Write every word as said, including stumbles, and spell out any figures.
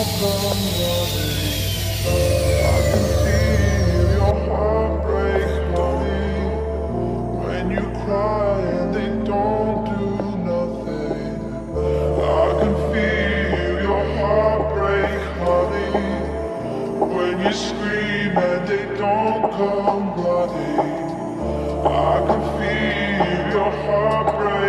come running. I can feel your heart break, honey. When you cry and they don't do nothing. I can feel your heart break, honey. When you scream and they don't come running. I can feel your heart break.